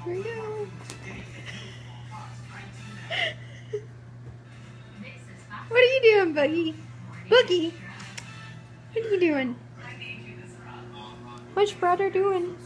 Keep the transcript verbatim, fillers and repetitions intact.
Here we go. What are you doing, Boogie? Boogie? What are you doing? What's brother doing?